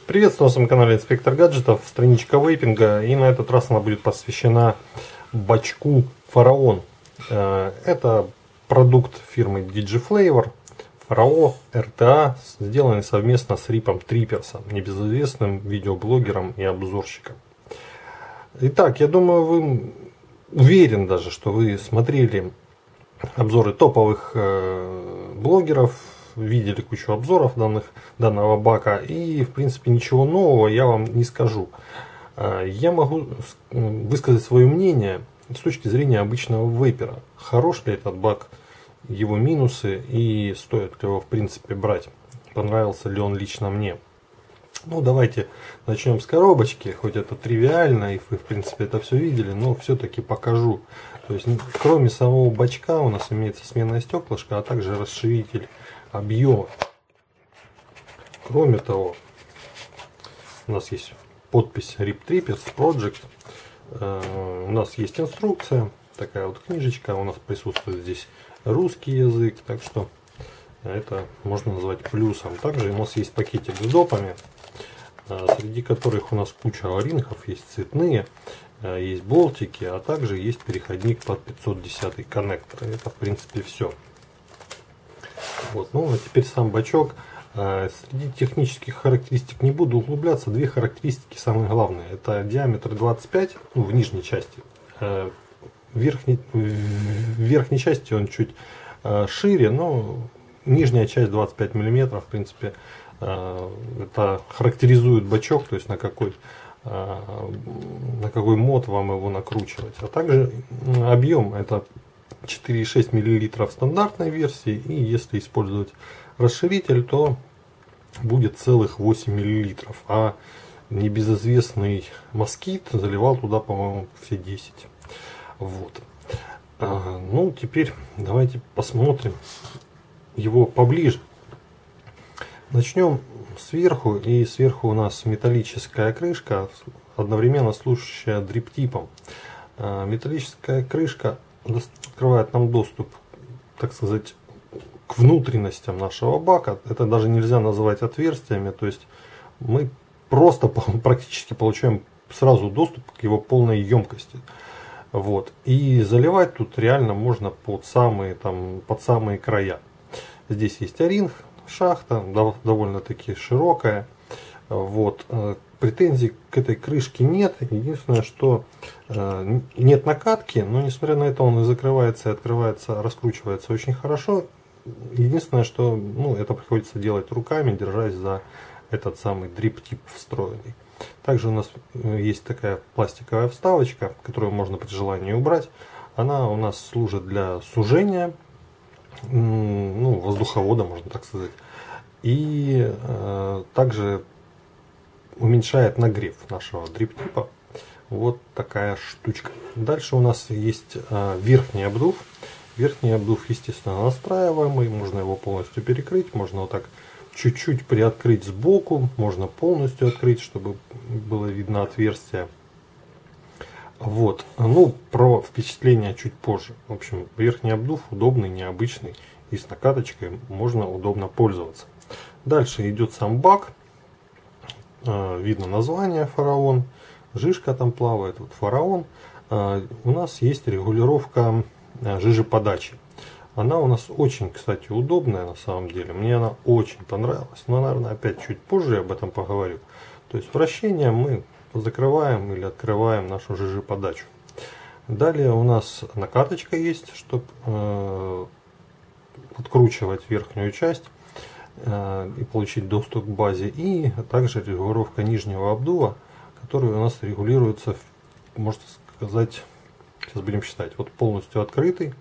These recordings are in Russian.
Приветствую вас на канале Инспектор Гаджетов, страничка вейпинга, и на этот раз она будет посвящена бачку Фараон. Это продукт фирмы Digiflavor, Фарао, РТА, сделанный совместно с Рипом Триперсом, небезызвестным видеоблогером и обзорщиком. Итак, я думаю, вы уверен даже, что вы смотрели обзоры топовых блогеров, видели кучу обзоров данного бака, и в принципе ничего нового я вам не скажу. Я могу высказать свое мнение с точки зрения обычного вейпера. Хорош ли этот бак, его минусы и стоит ли его в принципе брать, понравился ли он лично мне. Ну давайте начнем с коробочки, хоть это тривиально и вы в принципе это все видели, но все-таки покажу. То есть кроме самого бачка у нас имеется сменное стеклышко, а также расширитель объема. Кроме того, у нас есть подпись Rip Trippers Project. У нас есть инструкция, такая вот книжечка. У нас присутствует здесь русский язык, так что это можно назвать плюсом. Также у нас есть пакетик с допами, среди которых у нас куча о-рингов, есть цветные, есть болтики, а также есть переходник под 510 коннектор. Это в принципе все. Вот. Ну а теперь сам бачок. Среди технических характеристик не буду углубляться. Две характеристики самые главные. Это диаметр 25, ну, в нижней части. В верхней части он чуть шире, но нижняя часть 25 мм. В принципе, это характеризует бачок, то есть на какой мод вам его накручивать. А также объем это 4,6 мл в стандартной версии, и если использовать расширитель, то будет целых 8 мл, а небезызвестный москит заливал туда, по-моему, все 10. Вот. Ну, теперь давайте посмотрим его поближе. Начнем сверху, и сверху у нас металлическая крышка, одновременно служащая дриптипом. Металлическая крышка открывает нам доступ, так сказать, к внутренностям нашего бака. Это даже нельзя называть отверстиями, то есть мы просто практически получаем сразу доступ к его полной емкости. Вот. И заливать тут реально можно под самые края. Здесь есть о-ринг, шахта, довольно-таки широкая. Вот. Претензий к этой крышке нет. Единственное, что нет накатки, но несмотря на это он и закрывается, и открывается, раскручивается очень хорошо. Единственное, что это приходится делать руками, держась за этот самый дрип-тип встроенный. Также у нас есть такая пластиковая вставочка, которую можно при желании убрать. Она у нас служит для сужения, воздуховода, можно так сказать. И также уменьшает нагрев нашего дрип-типа. Вот такая штучка. Дальше у нас есть верхний обдув. Верхний обдув, естественно, настраиваемый. Можно его полностью перекрыть. Можно вот так чуть-чуть приоткрыть сбоку. Можно полностью открыть, чтобы было видно отверстие. Вот. Ну, про впечатление чуть позже. В общем, верхний обдув удобный, необычный. И с накаточкой можно удобно пользоваться. Дальше идет сам бак. Видно название Фараон, жижка там плавает, вот Фараон. У нас есть регулировка жижеподачи. Она у нас очень, кстати, удобная на самом деле. Мне она очень понравилась. Но, наверное, опять чуть позже я об этом поговорю. То есть вращением мы закрываем или открываем нашу жижеподачу. Далее у нас накаточка есть, чтобы откручивать верхнюю часть и получить доступ к базе, и также регулировка нижнего обдува, который у нас регулируется, можно сказать, сейчас будем считать, вот полностью открытый,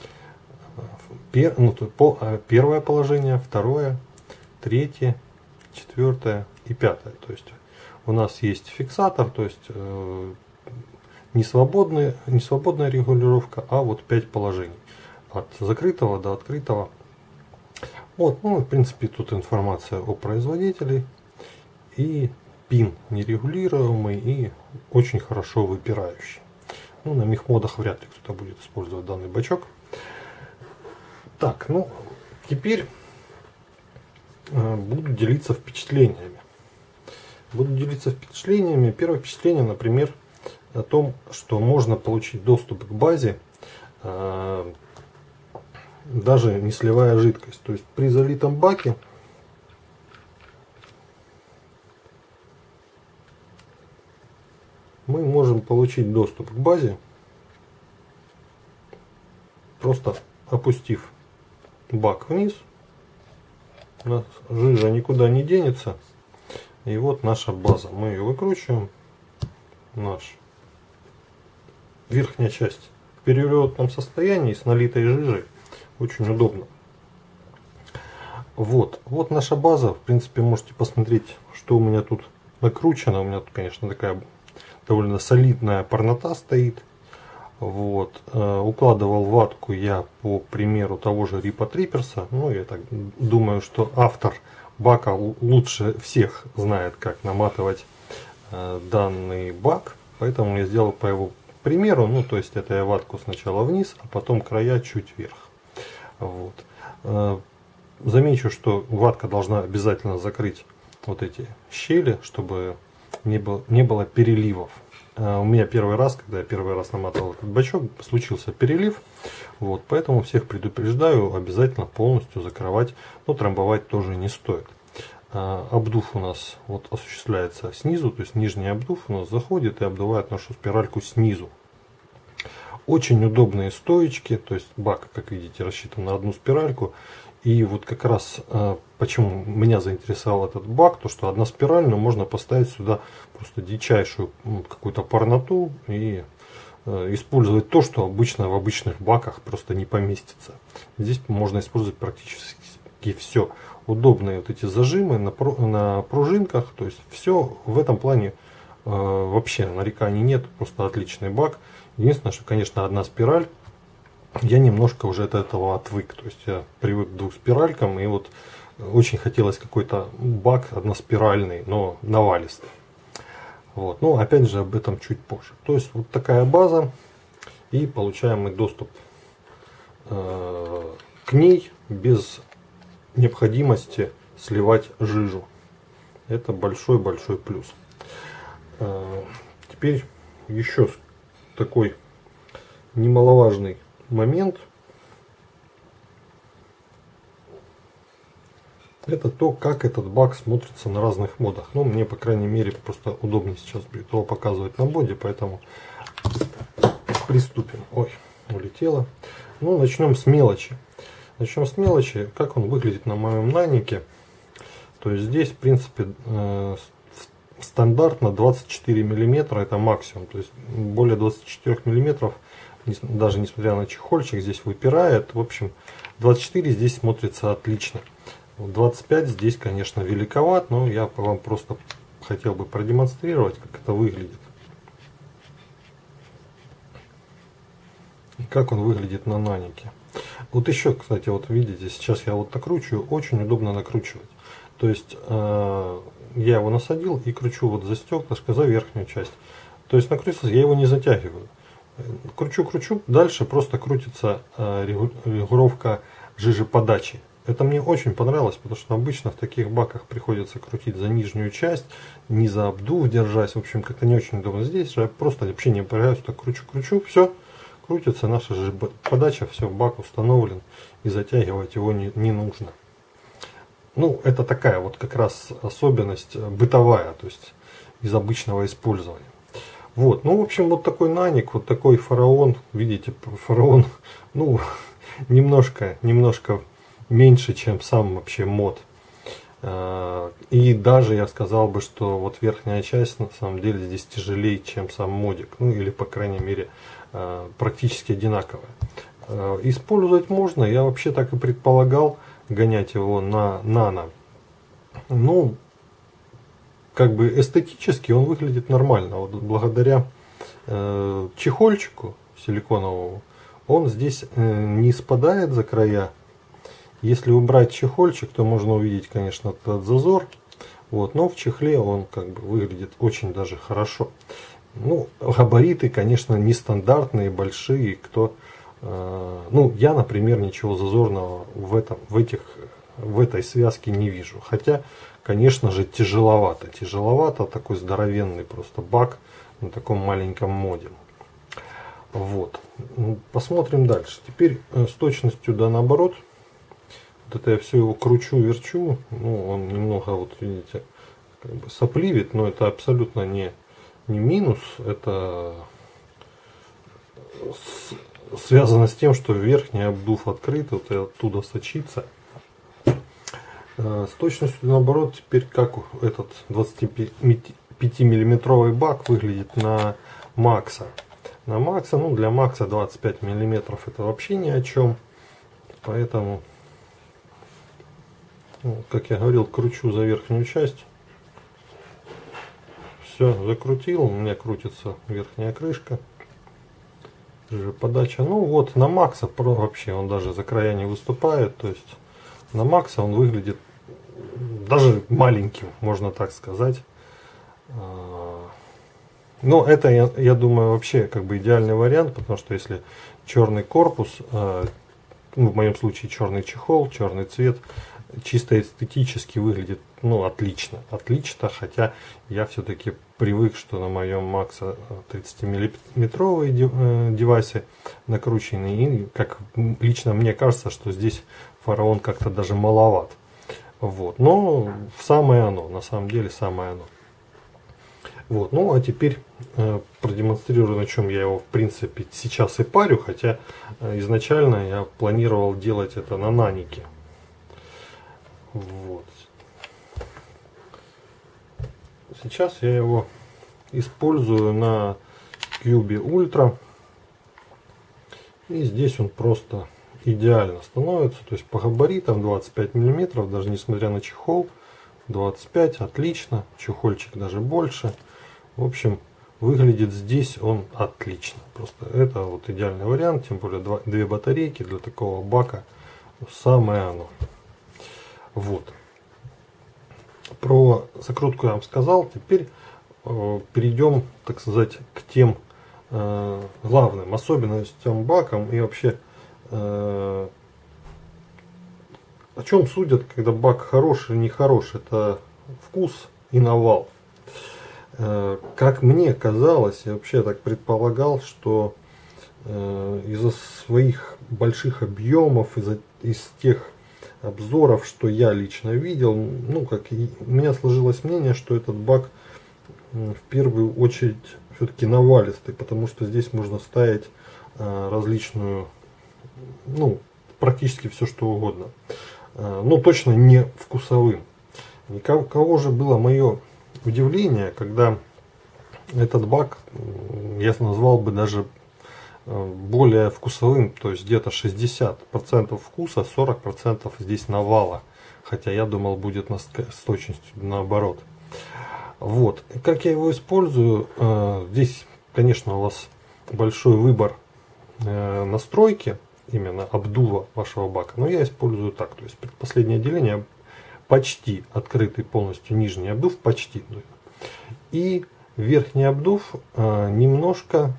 первое положение, второе, третье, четвертое и пятое. То есть у нас есть фиксатор, то есть не свободная регулировка, а вот 5 положений от закрытого до открытого. Вот, в принципе, тут информация о производителе и пин нерегулируемый и очень хорошо выпирающий. На мехмодах вряд ли кто-то будет использовать данный бачок. Так, теперь буду делиться впечатлениями. Буду делиться впечатлениями. Первое впечатление, например, о том, что можно получить доступ к базе, даже не сливая жидкость. То есть при залитом баке мы можем получить доступ к базе, просто опустив бак вниз. У нас жижа никуда не денется. И вот наша база. Мы ее выкручиваем. Верхняя часть в переворотном состоянии с налитой жижей. Очень удобно. Вот наша база. В принципе, можете посмотреть, что у меня тут накручено. У меня тут, конечно, такая довольно солидная парнота стоит. Вот. Укладывал ватку я по примеру того же Рипа Триперса. Ну, я так думаю, что автор бака лучше всех знает, как наматывать данный бак. Поэтому я сделал по его примеру. Ну, то есть это я ватку сначала вниз, а потом края чуть вверх. Вот. Замечу, что ватка должна обязательно закрыть вот эти щели, чтобы не было переливов. У меня первый раз, когда я первый раз наматывал этот бачок, случился перелив. Вот, поэтому всех предупреждаю, обязательно полностью закрывать, но трамбовать тоже не стоит. Обдув у нас вот осуществляется снизу, то есть нижний обдув у нас заходит и обдувает нашу спиральку снизу. Очень удобные стоечки, то есть бак, как видите, рассчитан на одну спиральку. И вот как раз почему меня заинтересовал этот бак, то что одна спираль, но можно поставить сюда просто дичайшую какую-то парноту и использовать то, что обычно в обычных баках просто не поместится. Здесь можно использовать практически все. Удобные вот эти зажимы на пружинках, то есть все в этом плане вообще нареканий нет, просто отличный бак. Единственное, что, конечно, одна спираль. Я немножко уже от этого отвык, то есть я привык к двухспиралькам, и вот очень хотелось какой-то бак односпиральный, но навалистый. Вот. Но опять же об этом чуть позже. То есть вот такая база, и получаем мы доступ к ней без необходимости сливать жижу. Это большой-большой плюс. Теперь еще такой немаловажный момент. Это то, как этот бак смотрится на разных модах. Ну, мне, по крайней мере, просто удобнее сейчас будет его показывать на моде, поэтому приступим. Ой, улетело. Ну, начнем с мелочи. Начнем с мелочи, как он выглядит на моем нанике. То есть здесь, в принципе, стандартно 24 миллиметра, это максимум. То есть более 24 миллиметров, даже несмотря на чехольчик, здесь выпирает. В общем, 24 здесь смотрится отлично. 25 здесь, конечно, великоват, но я вам просто хотел бы продемонстрировать, как это выглядит. И как он выглядит на нанике. Вот еще, кстати, вот видите, сейчас я вот накручиваю, очень удобно накручивать. То есть я его насадил и кручу вот за стеклышко, за верхнюю часть. То есть накрутился, я его не затягиваю. Кручу, дальше просто крутится регулировка жижеподачи. Это мне очень понравилось, потому что обычно в таких баках приходится крутить за нижнюю часть, не за обдув держась. В общем, как-то не очень удобно. Здесь же я просто вообще не напрягаюсь, так кручу, все, крутится наша жижеподача, все, бак установлен, и затягивать его не нужно. Ну, это такая вот как раз особенность бытовая, то есть из обычного использования. Вот, ну, в общем, вот такой наник, вот такой фараон, видите, фараон, ну, немножко меньше, чем сам вообще мод. И даже я сказал бы, что вот верхняя часть на самом деле здесь тяжелее, чем сам модик. Ну, или, по крайней мере, практически одинаковая. Использовать можно, я вообще так и предполагал, гонять его на нано. Ну, как бы эстетически он выглядит нормально. Вот благодаря чехольчику силиконовому он здесь не спадает за края. Если убрать чехольчик, то можно увидеть, конечно, этот зазор. Вот, но в чехле он как бы выглядит очень даже хорошо. Ну, габариты, конечно, нестандартные, большие. Ну, я, например, ничего зазорного в этой связке не вижу. Хотя, конечно же, тяжеловато. Тяжеловато, такой здоровенный просто бак на таком маленьком моде. Вот. Посмотрим дальше. Теперь с точностью да наоборот. Вот это я все его кручу, верчу. Ну, он немного, вот видите, как бы сопливит, но это абсолютно не минус. Это связано с тем, что верхний обдув открыт, вот и оттуда сочится. С точностью наоборот, теперь как этот 25-миллиметровый бак выглядит на Макса. На Макса, ну для Макса 25 миллиметров это вообще ни о чем. Поэтому, ну, как я говорил, кручу за верхнюю часть. Все, закрутил, у меня крутится верхняя крышка. Подача. Ну вот на Макса вообще он даже за края не выступает. То есть на Макса он выглядит даже маленьким, можно так сказать. Но это, я думаю, вообще как бы идеальный вариант, потому что если черный корпус, ну, в моем случае черный чехол, черный цвет, чисто эстетически выглядит, ну, отлично, хотя я все-таки привык, что на моем Макса 30-миллиметровые девайсы накручены, и как лично мне кажется, что здесь фараон как-то даже маловат. Вот, но самое оно, на самом деле самое оно. Вот, ну а теперь продемонстрирую, на чем я его в принципе сейчас и парю, хотя изначально я планировал делать это на нанике. Вот. Сейчас я его использую на Cube Ultra, и здесь он просто идеально становится, то есть по габаритам 25 миллиметров, даже несмотря на чехол, 25, отлично, чехольчик даже больше. В общем, выглядит здесь он отлично. Просто это вот идеальный вариант, тем более две батарейки для такого бака, самое оно. Вот. Про закрутку я вам сказал. Теперь перейдем, так сказать, к тем главным особенностям бака и вообще о чем судят, когда бак хороший или нехороший. Это вкус и навал. Как мне казалось, я вообще так предполагал, что из-за своих больших объемов, из тех обзоров, что я лично видел, ну, как и у меня сложилось мнение, что этот бак в первую очередь все-таки навалистый, потому что здесь можно ставить различную, ну, практически все что угодно, но точно не вкусовым. Никого же было мое удивление, когда этот бак я назвал бы даже более вкусовым, то есть где-то 60% вкуса, 40% здесь навала, хотя я думал будет с точностью наоборот. Вот, как я его использую, здесь, конечно, у вас большой выбор настройки, именно обдува вашего бака, но я использую так, то есть предпоследнее деление, почти открытый полностью нижний обдув, почти, и верхний обдув немного,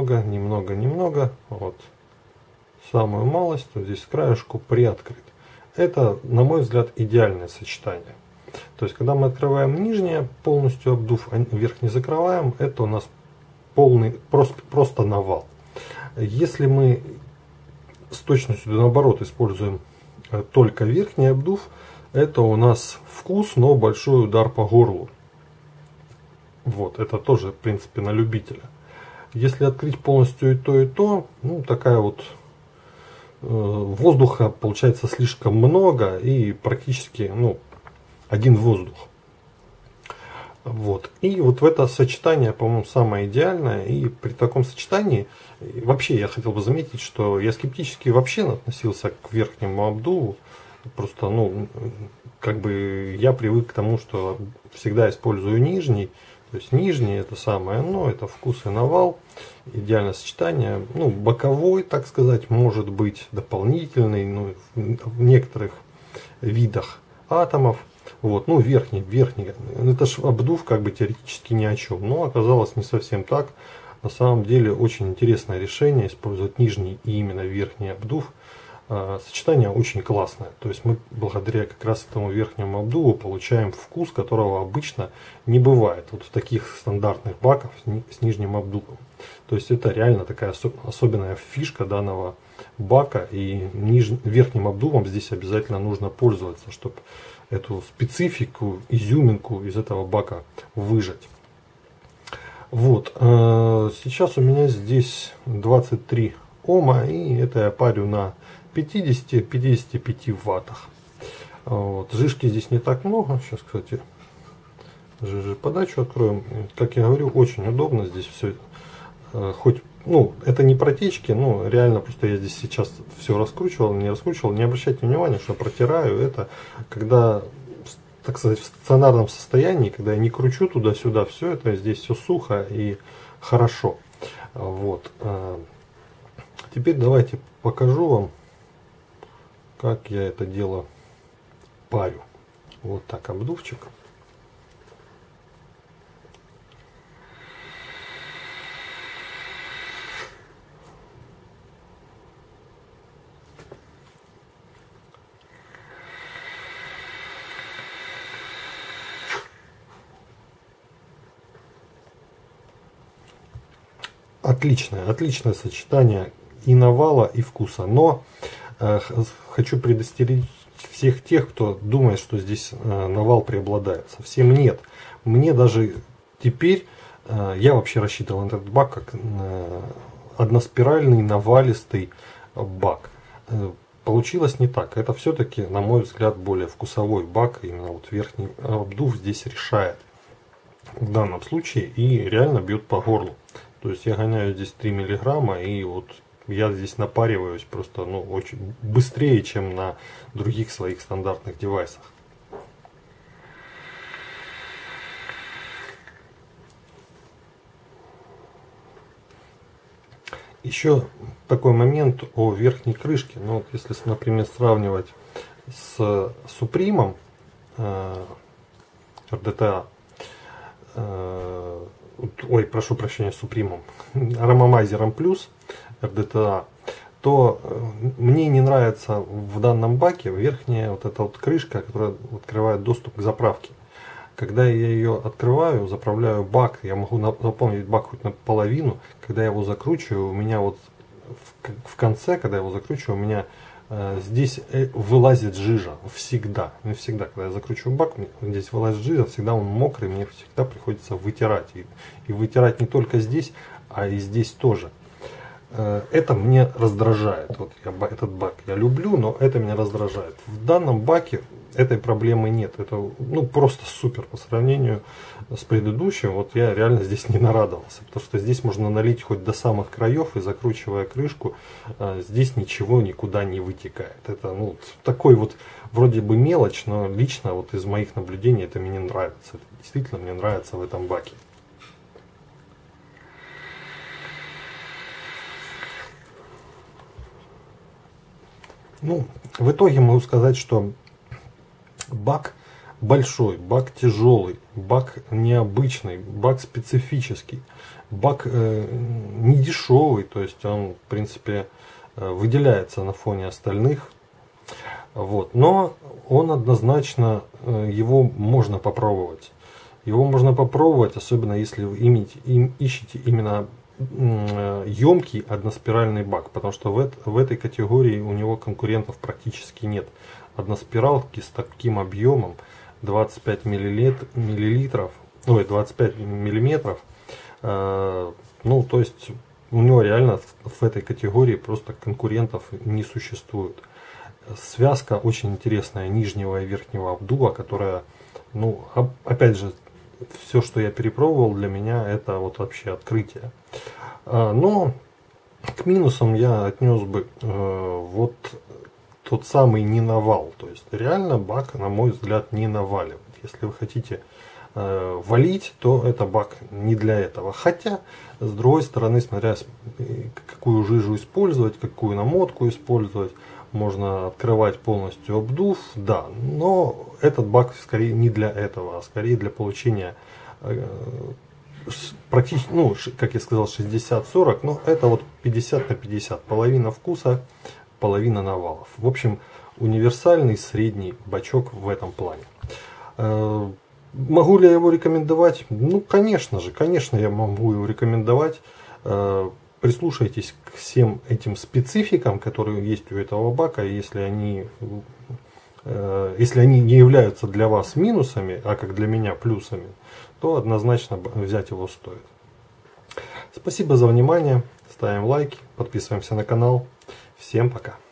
вот, самую малость, вот здесь краешку приоткрыт. Это, на мой взгляд, идеальное сочетание. То есть, когда мы открываем нижнее, полностью обдув, а верхний закрываем, это у нас полный, просто навал. Если мы с точностью наоборот используем только верхний обдув, это у нас вкус, но большой удар по горлу. Вот, это тоже, в принципе, на любителя. Если открыть полностью и то, ну, такая вот воздуха получается слишком много и практически, ну, один воздух. Вот. И вот в это сочетание, по-моему, самое идеальное. И при таком сочетании, вообще я хотел бы заметить, что я скептически вообще относился к верхнему обдуву. Просто, ну, как бы я привык к тому, что всегда использую нижний. То есть нижний это самое оно, это вкус и навал, идеальное сочетание. Ну, боковой, так сказать, может быть дополнительный, ну, в некоторых видах атомов. Вот, ну, верхний, это ж обдув как бы теоретически ни о чем, но оказалось не совсем так. На самом деле очень интересное решение использовать нижний и именно верхний обдув. сочетание очень классное. То есть мы благодаря как раз этому верхнему обдуву получаем вкус, которого обычно не бывает вот в таких стандартных баках с нижним обдувом. То есть это реально такая особенная фишка данного бака, и верхним обдувом здесь обязательно нужно пользоваться, чтобы эту специфику, изюминку из этого бака выжать. Вот, сейчас у меня здесь 23 Ома, и это я парю на 50-55 ваттах. Вот. Жижки здесь не так много. Сейчас, кстати, подачу откроем. Как я говорю, очень удобно здесь все. Хоть, ну, это не протечки, но реально просто я здесь сейчас все раскручивал, не раскручивал. Не обращайте внимания, что протираю это, когда, так сказать, в стационарном состоянии, когда я не кручу туда-сюда, все это здесь все сухо и хорошо. Вот. Теперь давайте покажу вам, как я это дело парю. Вот так обдувчик. Отличное сочетание и навала, и вкуса. Но хочу предостеречь всех тех, кто думает, что здесь навал преобладает. Совсем нет. Мне даже теперь, я вообще рассчитывал этот бак как односпиральный навалистый бак. Получилось не так. Это все-таки, на мой взгляд, более вкусовой бак. Именно вот верхний обдув здесь решает в данном случае и реально бьет по горлу. То есть я гоняю здесь 3 миллиграмма, и вот я здесь напариваюсь просто, ну, очень быстрее, чем на других своих стандартных девайсах. Еще такой момент о верхней крышке. Ну, вот если, например, сравнивать с Supreme RDTA, ой, прошу прощения, Supreme, Aromamizer Plus RDTA, то мне не нравится в данном баке верхняя вот эта вот крышка, которая открывает доступ к заправке. Когда я ее открываю, заправляю бак, я могу заполнить бак хоть наполовину. Когда я его закручиваю, у меня вот в конце, когда я его закручиваю, у меня здесь вылазит жижа. Всегда. Не всегда. Когда я закручиваю бак, здесь вылазит жижа, всегда он мокрый, мне всегда приходится вытирать. И вытирать не только здесь, а и здесь тоже. Это мне раздражает. Вот этот бак я люблю, но это меня раздражает. В данном баке этой проблемы нет. Это, ну, просто супер по сравнению с предыдущим. Вот я реально здесь не нарадовался, потому что здесь можно налить хоть до самых краев, и закручивая крышку, здесь ничего никуда не вытекает. Это, ну, такой вот вроде бы мелочь, но лично вот из моих наблюдений это мне нравится. Это действительно мне нравится в этом баке. Ну, в итоге могу сказать, что бак большой, бак тяжелый, бак необычный, бак специфический, бак не дешевый, то есть он, в принципе, выделяется на фоне остальных. Вот. Но он однозначно, его можно попробовать. Его можно попробовать, особенно если вы ищете именно емкий односпиральный бак, потому что в этой категории у него конкурентов практически нет. Односпиралки с таким объемом 25 миллилитров, ой, 25 миллиметров, ну, то есть у него реально в этой категории просто конкурентов не существует. Связка очень интересная нижнего и верхнего обдува, которая, ну, опять же, все, что я перепробовал, для меня это вот вообще открытие. Но к минусам я отнес бы вот тот самый не навал. То есть реально бак, на мой взгляд, не наваливает. Если вы хотите валить, то это бак не для этого. Хотя, с другой стороны, смотря какую жижу использовать, какую намотку использовать, можно открывать полностью обдув, да, но этот бак скорее не для этого, а скорее для получения практически, ну, как я сказал, 60-40, но это вот 50 на 50, половина вкуса, половина навалов. В общем, универсальный средний бачок в этом плане. Могу ли я его рекомендовать? Ну, конечно же, конечно, я могу его рекомендовать. Прислушайтесь к всем этим спецификам, которые есть у этого бака. Если они не являются для вас минусами, а как для меня плюсами, то однозначно взять его стоит. Спасибо за внимание. Ставим лайки, подписываемся на канал. Всем пока.